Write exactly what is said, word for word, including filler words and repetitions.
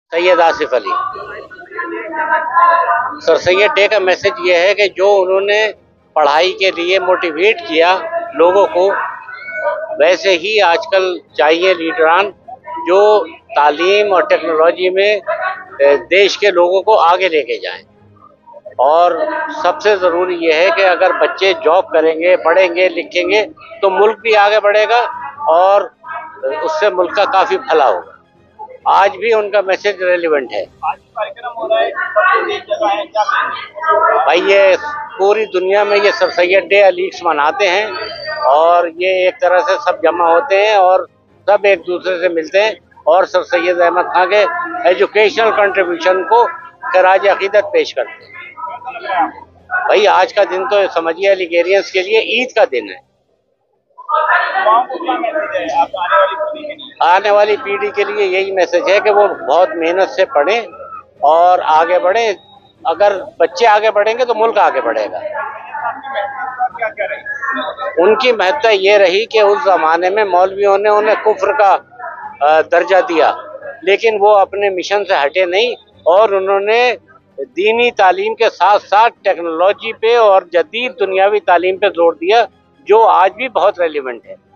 Syed Asif Ali. Sir Syed day का message ये है कि जो उन्होंने पढ़ाई के लिए मोटिवेट किया लोगों को, वैसे ही आजकल चाहिए लीडरान जो तालीम और टेक्नोलॉजी में देश के लोगों को आगे लेके जाएं। और सबसे ज़रूरी ये है कि अगर बच्चे जॉब करेंगे, पढ़ेंगे, लिखेंगे तो मुल्क भी आगे बढ़ेगा और उससे मुल्क का काफ़ी भला होगा। आज भी उनका मैसेज रेलिवेंट है। आज कार्यक्रम हो रहा है, जगह है क्या? भाई ये पूरी दुनिया में ये सर सैयद डे लीग्स मनाते हैं और ये एक तरह से सब जमा होते हैं और सब एक दूसरे से मिलते हैं और सर सैयद अहमद खां के एजुकेशनल कंट्रीब्यूशन को खराज अकीदत पेश करते हैं। भाई आज का दिन तो समझिए अलिगेरियंस के लिए ईद का दिन है। आने वाली पीढ़ी के लिए यही मैसेज है कि वो बहुत मेहनत से पढ़ें और आगे बढ़ें। अगर बच्चे आगे बढ़ेंगे तो मुल्क आगे बढ़ेगा। उनकी महत्ता ये रही कि उस जमाने में मौलवियों ने उन्हें कुफ्र का दर्जा दिया, लेकिन वो अपने मिशन से हटे नहीं और उन्होंने दीनी तालीम के साथ साथ टेक्नोलॉजी पे और जदीद दुनियावी तालीम पे जोर दिया, जो आज भी बहुत रेलिवेंट है।